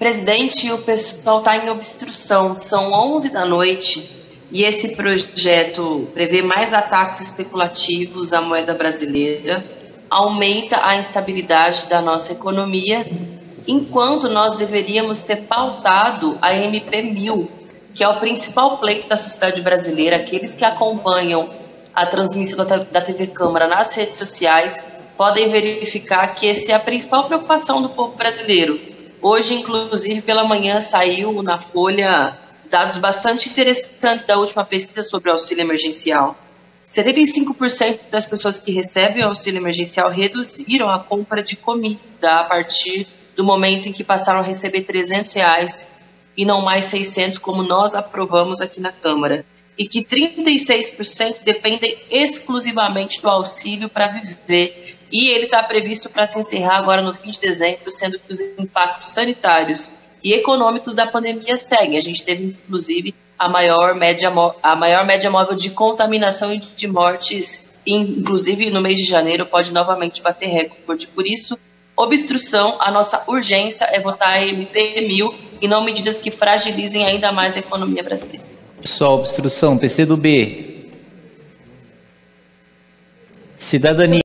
Presidente, o pessoal está em obstrução. São 11 da noite e esse projeto prevê mais ataques especulativos à moeda brasileira, aumenta a instabilidade da nossa economia, enquanto nós deveríamos ter pautado a MP1000, que é o principal pleito da sociedade brasileira. Aqueles que acompanham a transmissão da TV Câmara nas redes sociais podem verificar que essa é a principal preocupação do povo brasileiro. Hoje, inclusive, pela manhã, saiu na Folha dados bastante interessantes da última pesquisa sobre o auxílio emergencial. 75% das pessoas que recebem o auxílio emergencial reduziram a compra de comida a partir do momento em que passaram a receber R$300 e não mais 600, como nós aprovamos aqui na Câmara. E que 36% dependem exclusivamente do auxílio para viver. E ele está previsto para se encerrar agora no fim de dezembro, sendo que os impactos sanitários e econômicos da pandemia seguem. A gente teve, inclusive, a maior média móvel de contaminação e de mortes, inclusive no mês de janeiro, pode novamente bater recorde. Por isso, obstrução, a nossa urgência é votar a MP1000 e não medidas que fragilizem ainda mais a economia brasileira. Só obstrução, PCdoB. Cidadania.